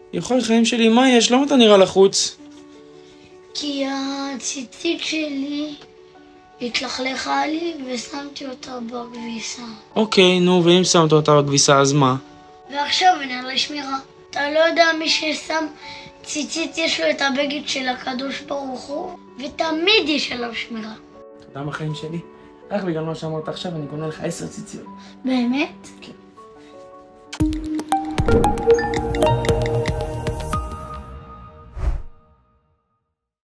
יכול חיים שלי, מה יש? למה אתה נראה לחוץ? כי הציצית שלי התלכלכה לי ושמתי אותה בכביסה. אוקיי, נו, ואם שמת אותה בכביסה, אז מה? ועכשיו אני על השמירה. אתה לא יודע מי ששם ציצית יש לו את הבגד של הקדוש ברוך הוא, ותמיד יש עליו שמירה. אתה יודע מה חיים שלי? רק בגלל מה שאמרת עכשיו אני קונה לך 10 ציציות. באמת? כן.